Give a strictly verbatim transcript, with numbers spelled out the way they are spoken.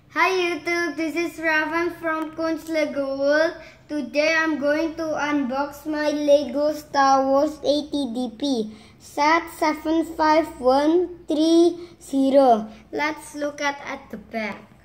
Hi YouTube, this is Ravan from Kunz Lego World. Today I'm going to unbox my Lego Star Wars eighty D P set seven five one three zero. Let's look at, at the back.